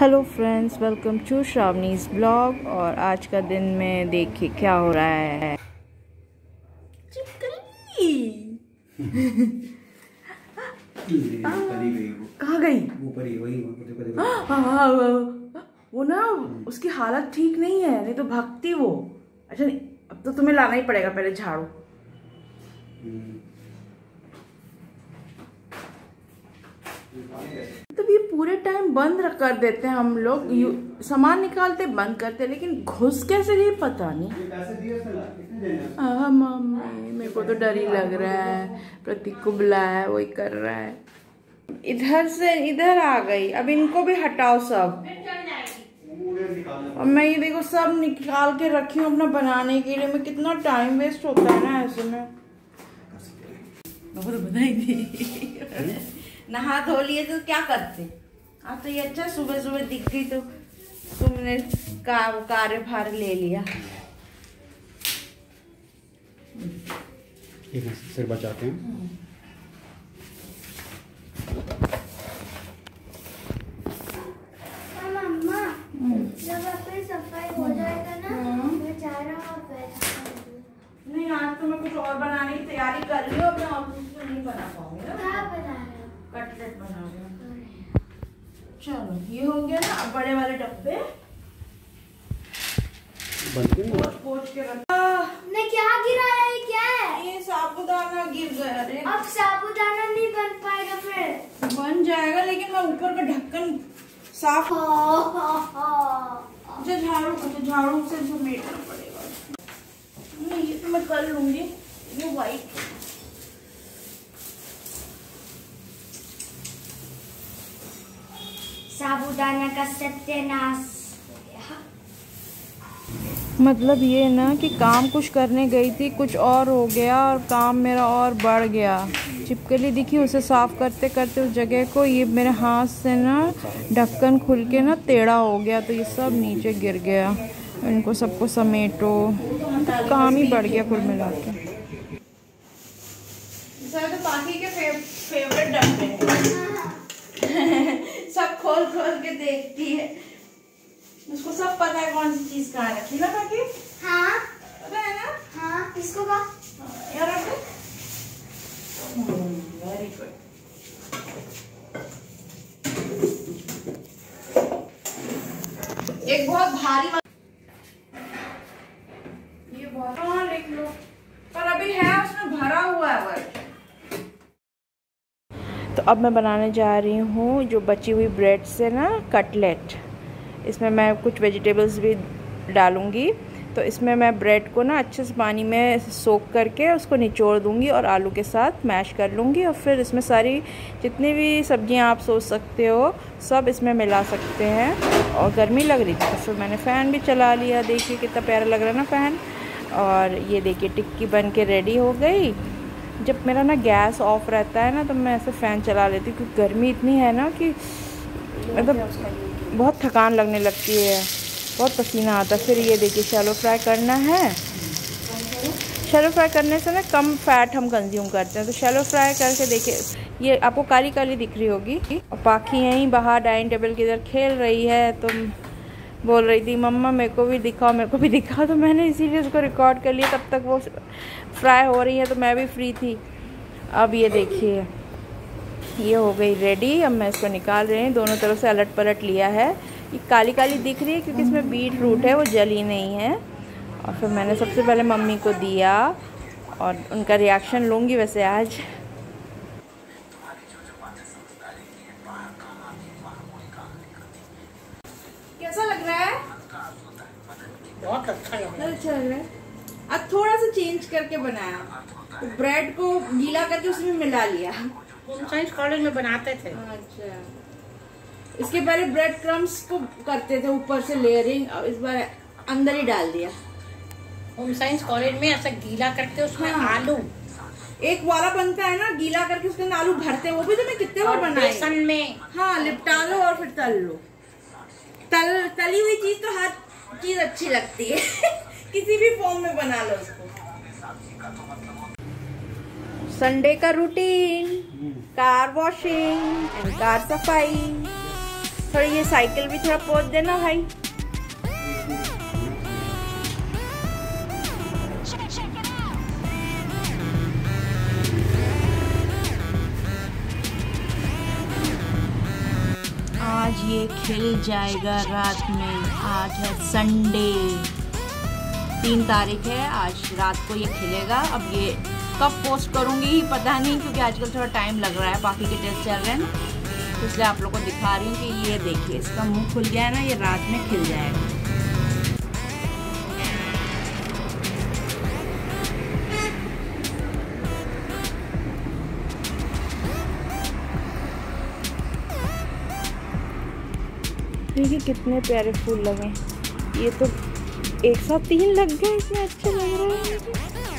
Hello friends, welcome to Shravani's blog. और आज का दिन में देखिए क्या हो रहा है। कहाँ गई? वो ना उसकी हालत ठीक नहीं है, नहीं तो भागती वो। अच्छा नहीं, अब तो तुम्हें लाना ही पड़ेगा पहले झाड़ू। तो ये पूरे टाइम बंद कर देते हैं हम लोग, सामान निकालते बंद करते, लेकिन घुस कैसे गई पता नहीं। मम्मी मेरे को तो डर ही लग रहा है। प्रतीक को बुलाया है, वही कर रहा है। इधर से इधर आ गई, अब इनको भी हटाओ सब। और मैं ये देखो सब निकाल के रखी हूँ अपना बनाने के लिए। मैं कितना टाइम वेस्ट होता है ना ऐसे में। नहा धो लिए तो क्या करते। अब तो ये अच्छा सुबह सुबह दिख गई तो तुमने कार्यभार ले लिया। सिर बचाते हैं। मम्मा, जब अपनी सफाई हो जाएगा ना, मैं जा रहा हूँ। नहीं, आज तो मैं कुछ और बनाने की तैयारी कर रही हूँ। अपने ऑफिस में नहीं बना पाऊंगी ना। क्या बना रहे हो? कटलेट बना रही हूँ। चलो ये हो गया ना। अब बड़े वाले डब्बे पोंछ के रख। ने क्या गिराया है? क्या है ये? साबुदाना गिर गया रे। अब साबुदाना नहीं बन पाएगा, फिर बन जाएगा, लेकिन मैं ऊपर का ढक्कन साफ झाड़ू से समेटना पड़ेगा। नहीं, ये तो मैं कर लूंगी। ये वाइट साबुदाना का सत्यानाश। मतलब ये ना कि काम कुछ करने गई थी, कुछ और हो गया और काम मेरा और बढ़ गया। छिपकली दिखी, उसे साफ करते करते उस जगह को ये मेरे हाथ से ना ढक्कन खुल के ना टेढ़ा हो गया, तो ये सब नीचे गिर गया। इनको सबको समेटो, तो काम ही बढ़ गया कुल मिला के। तो बाकी के फेवरेट डब्बे सब खोल खोल के देखती है। उसको सब पता है कौन सी चीज कहाँ रखी ना। बाकी हाँ पता है ना। हाँ, इसको का यार वेरी गुड। एक बहुत भारी ये बहुत, हाँ लिख लो, पर अभी है उसमें भरा हुआ है वर्ड। तो अब मैं बनाने जा रही हूँ जो बची हुई ब्रेड से ना कटलेट। इसमें मैं कुछ वेजिटेबल्स भी डालूँगी। तो इसमें मैं ब्रेड को ना अच्छे से पानी में सोक करके उसको निचोड़ दूँगी और आलू के साथ मैश कर लूँगी। और फिर इसमें सारी जितनी भी सब्जियां आप सोच सकते हो सब इसमें मिला सकते हैं। और गर्मी लग रही थी तो फिर मैंने फ़ैन भी चला लिया। देखिए कितना प्यारा लग रहा है ना फ़ैन। और ये देखिए टिक्की बन के रेडी हो गई। जब मेरा ना गैस ऑफ रहता है ना तो मैं ऐसे फ़ैन चला लेती हूँ, क्योंकि गर्मी इतनी है ना कि मतलब बहुत थकान लगने लगती है, बहुत पसीना आता है। फिर ये देखिए शैलो फ्राई करना है। शैलो फ्राई करने से ना कम फैट हम कंज्यूम करते हैं। तो शैलो फ्राई करके देखिए, ये आपको काली काली दिख रही होगी। और पाखी यहीं बाहर डाइनिंग टेबल की इधर खेल रही है, तो बोल रही थी मम्मा मेरे को भी दिखाओ, मेरे को भी दिखाओ। तो मैंने इसीलिए उसको रिकॉर्ड कर लिया। तब तक वो फ्राई हो रही है तो मैं भी फ्री थी। अब ये देखिए ये हो गई रेडी। अब मैं इसको निकाल रही हूँ। दोनों तरफ से अलट पलट लिया है। ये काली काली दिख रही है क्योंकि इसमें बीट रूट है, वो जली नहीं है। और फिर मैंने सबसे पहले मम्मी को दिया और उनका रिएक्शन लूँगी वैसे आज। कैसा लग रहा है? बहुत अच्छा लग रहा है। अच्छा लग रहा है। अब थोड़ा सा चेंज करके बनाया, ब्रेड को गीला करके उसमें मिला लिया। हम साइंस कॉलेज में बनाते थे। अच्छा, इसके पहले ब्रेड क्रम्स को करते थे ऊपर से लेयरिंग, और इस बार अंदर ही डाल दिया। होम साइंस कॉलेज में ऐसा गीला करके उसमें आलू एक वाला बनता है ना गीला करके उसके अंदर आलू भरते हैं, वो भी तो मैं कितने बार बनाई। बेसन में हाँ लिपटा लो और फिर तल लो। तली हुई चीज तो हर चीज अच्छी लगती है किसी भी फॉर्म में बना लो उसको। संडे का routine, car washing and car सफाई। थोड़ा ये साइकिल भी थोड़ा पोंछ देना भाई। आज ये खिल जाएगा रात में। आज है संडे, 3 तारीख है, आज रात को ये खिलेगा। अब ये कब पोस्ट करूँगी पता नहीं, क्योंकि आजकल थोड़ा टाइम लग रहा है, बाकी के टेस्ट चल रहे हैं ना, तो इसलिए आप लोगों को दिखा रही हूँ कि ये देखिए इसका मुंह खुल गया है ना, ये रात में खिल जाएगा। देखिए कितने प्यारे फूल लगे, ये तो एक साथ 3 लग गए, इतने अच्छे लग रहे हैं।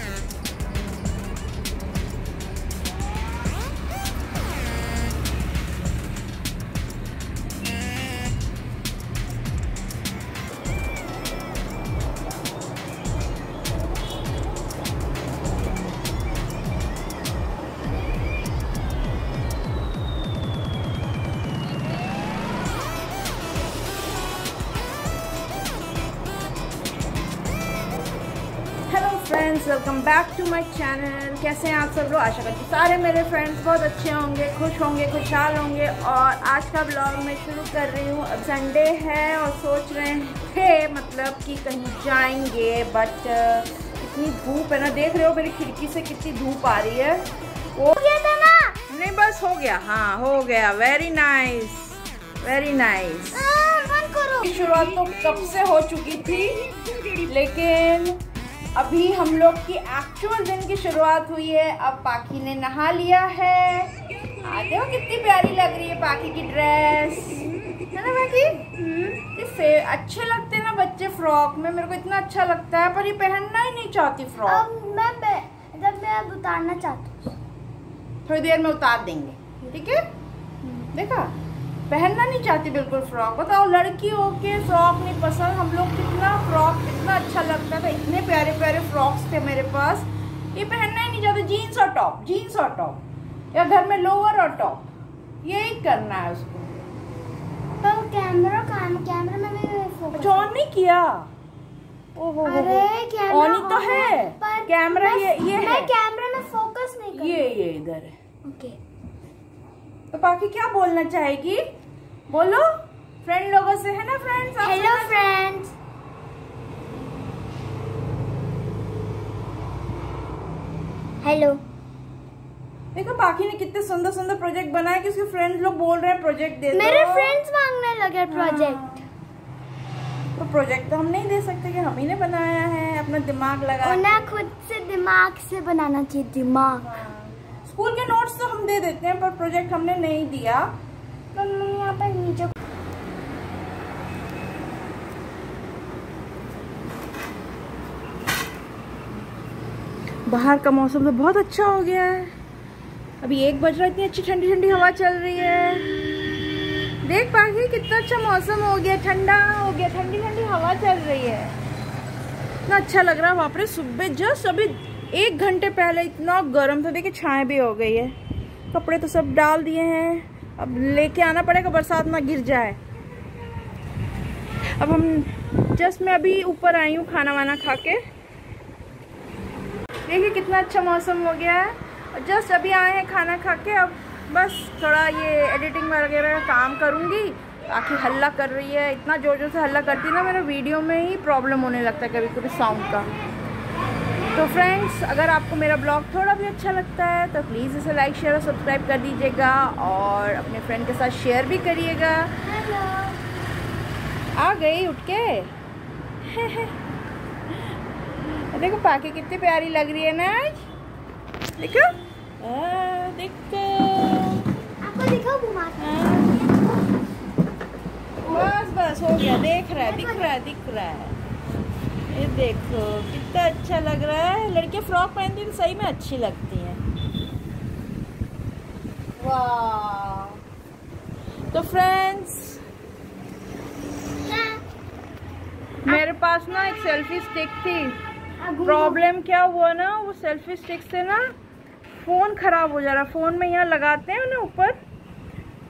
Friends, welcome back to my channel. कैसे हैं आप सब लोग? आशा करती हूँ सारे मेरे फ्रेंड्स बहुत अच्छे होंगे, खुश होंगे, खुशहाल होंगे। और आज का ब्लॉग मैं शुरू कर रही हूँ। अब संडे है और सोच रहे थे मतलब कि कहीं जाएंगे, बट इतनी धूप है ना, देख रहे हो मेरी खिड़की से कितनी धूप आ रही है। हो गया था ना? नहीं बस हो गया, हाँ हो गया। Very nice, very nice. शुरुआत तो कब से हो चुकी थी, लेकिन अभी हम लोग की एक्चुअल दिन की शुरुआत हुई है। अब पाखी ने नहा लिया है। देखो कितनी प्यारी लग रही है पाखी की ड्रेस, है ना पाखी? अच्छे लगते हैं ना बच्चे फ्रॉक में, मेरे को इतना अच्छा लगता है, पर ये पहनना ही नहीं चाहती फ्रॉक। मैं उतारना चाहती हूँ, थोड़ी देर में उतार देंगे, ठीक है? देखा, पहनना नहीं चाहती बिल्कुल फ्रॉक। बताओ, लड़की होके फ्रॉक नहीं पसंद। हम लोग कितना फ्रॉक कितना अच्छा लगता था, इतने प्यारे प्यारे फ्रॉक्स थे मेरे पास। ये पहनना ही नहीं चाहते, जीन्स और टॉप, जीन्स और टॉप, या घर में लोअर और टॉप, यही करना है उसको। तो कैमरा में भी ऑन नहीं किया। ओहो, अरे ऑन ही तो है कैमरा। ये है, कैमरा में फोकस नहीं कर। ये इधर है। ओके, तो बाकी क्या बोलना चाहेगी? बोलो फ्रेंड लोगों से, है ना फ्रेंड्स? Hello friends. हेलो। देखो बाकी ने कितने सुंदर सुंदर प्रोजेक्ट बनाए कि उसके फ्रेंड्स लोग बोल रहे हैं प्रोजेक्ट दे दो। मेरे फ्रेंड्स मांगने लगे प्रोजेक्ट। तो प्रोजेक्ट तो हम नहीं दे सकते कि हम ही ने बनाया है, अपना दिमाग लगा। उन्हें खुद से दिमाग से बनाना चाहिए, दिमाग। स्कूल के नोट्स तो हम दे देते हैं, पर प्रोजेक्ट हमने नहीं दिया। यहाँ पर नीचे बाहर का मौसम तो बहुत अच्छा हो गया है। अभी 1 बज रहा है, इतनी अच्छी ठंडी ठंडी हवा चल रही है। देख पाखी कितना अच्छा मौसम हो गया, ठंडा हो गया, ठंडी ठंडी हवा चल रही है, इतना अच्छा लग रहा है। वहाँ पर सुबह जस्ट अभी 1 घंटे पहले इतना गर्म था, देखिए छाएं भी हो गई है। कपड़े तो सब डाल दिए हैं, अब लेके आना पड़ेगा, बरसात ना गिर जाए। अब हम जस्ट मैं अभी ऊपर आई हूँ खाना वाना खा के। देखिए कितना अच्छा मौसम हो गया है, और जस्ट अभी आए हैं खाना खा के। अब बस थोड़ा ये एडिटिंग वगैरह का काम करूँगी। बाकी हल्ला कर रही है, इतना जोर जोर से हल्ला करती है ना, मेरे वीडियो में ही प्रॉब्लम होने लगता है कभी कभी साउंड का। तो फ्रेंड्स, अगर आपको मेरा ब्लॉग थोड़ा भी अच्छा लगता है तो प्लीज़ इसे लाइक शेयर और सब्सक्राइब कर दीजिएगा, और अपने फ्रेंड के साथ शेयर भी करिएगा। आ गई उठ के। देखो पाखी कितनी प्यारी लग रही है ना आज। देखो देखो, आपको दिखाओ घुमा के। बस बस हो गया, दिख रहा है। ये देखो कितना अच्छा लग रहा है। लड़कियां फ्रॉक पहनती तो सही में अच्छी लगती हैं। वाह। तो फ्रेंड्स, मेरे पास ना एक सेल्फी स्टिक थी। प्रॉब्लम क्या हुआ ना, वो सेल्फी स्टिक से ना फ़ोन ख़राब हो जा रहा। फ़ोन में यहाँ लगाते हैं ना ऊपर,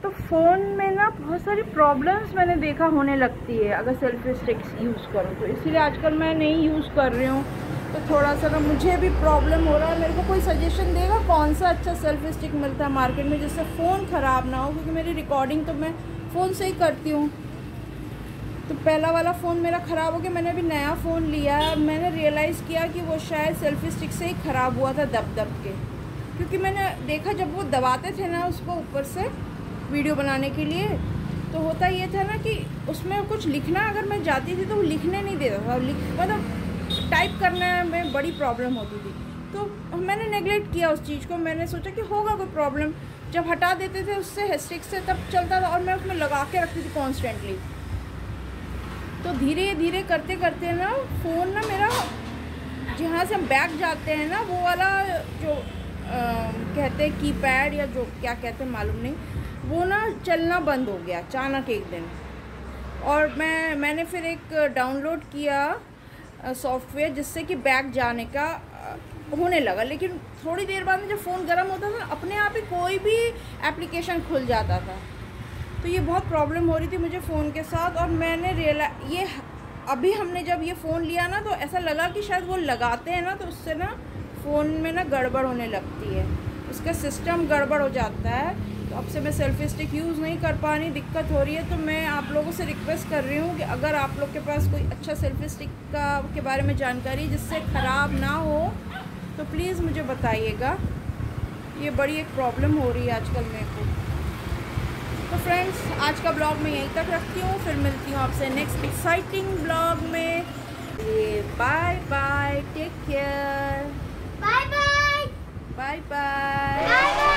तो फ़ोन में ना बहुत सारी प्रॉब्लम्स मैंने देखा होने लगती है अगर सेल्फी स्टिक्स यूज़ करूँ तो, इसीलिए आजकल मैं नहीं यूज़ कर रही हूँ। तो थोड़ा सा ना मुझे भी प्रॉब्लम हो रहा है। मेरे को कोई सजेशन देगा कौन सा अच्छा सेल्फी स्टिक मिलता है मार्केट में जिससे फ़ोन ख़राब ना हो, क्योंकि मेरी रिकॉर्डिंग तो मैं फ़ोन से ही करती हूँ। तो पहला वाला फ़ोन मेरा ख़राब हो गया, मैंने अभी नया फ़ोन लिया। मैंने रियलाइज़ किया कि वो शायद सेल्फी स्टिक से ही ख़राब हुआ था दब के, क्योंकि मैंने देखा जब वो दबाते थे ना उसको ऊपर से वीडियो बनाने के लिए, तो होता ये था ना कि उसमें कुछ लिखना अगर मैं जाती थी तो वो लिखने नहीं देता था, मतलब टाइप करने में बड़ी प्रॉब्लम होती थी। तो मैंने नेगलेक्ट किया उस चीज़ को। मैंने सोचा कि होगा कोई प्रॉब्लम, जब हटा देते थे उससे स्टिक से तब चलता था, और मैं उसमें लगा के रखती थी कॉन्स्टेंटली। तो धीरे धीरे करते करते ना फ़ोन ना मेरा, जहाँ से हम बैक जाते हैं ना वो वाला जो कहते हैं कीपैड या जो क्या कहते हैं मालूम नहीं, वो ना चलना बंद हो गया अचानक एक दिन। और मैंने फिर एक डाउनलोड किया सॉफ्टवेयर जिससे कि बैक जाने का होने लगा। लेकिन थोड़ी देर बाद में जब फ़ोन गर्म होता था अपने आप ही कोई भी एप्लीकेशन खुल जाता था। तो ये बहुत प्रॉब्लम हो रही थी मुझे फ़ोन के साथ। और मैंने ये अभी हमने जब ये फ़ोन लिया ना तो ऐसा लगा कि शायद वो लगाते हैं ना तो उससे ना फ़ोन में ना गड़बड़ होने लगती है, उसका सिस्टम गड़बड़ हो जाता है। तो अब से मैं सेल्फी स्टिक यूज़ नहीं कर पा रही, दिक्कत हो रही है। तो मैं आप लोगों से रिक्वेस्ट कर रही हूँ कि अगर आप लोग के पास कोई अच्छा सेल्फी स्टिक के बारे में जानकारी जिससे ख़राब ना हो तो प्लीज़ मुझे बताइएगा। ये बड़ी एक प्रॉब्लम हो रही है आजकल मेरे को। तो फ्रेंड्स आज का ब्लॉग मैं यहीं तक रखती हूँ, फिर मिलती हूँ आपसे नेक्स्ट एक्साइटिंग ब्लॉग में। Bye bye, take care, bye bye, bye bye.